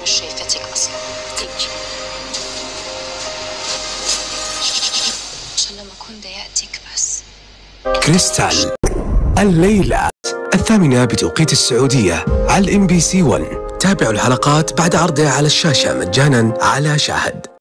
مش شايفتك اصلا. تيجي عشان لما اكون ضايقتك بس. كريستال الليلة 8:00 بتوقيت السعودية على MBC 1. تابعوا الحلقات بعد عرضها على الشاشة مجانا على شاهد.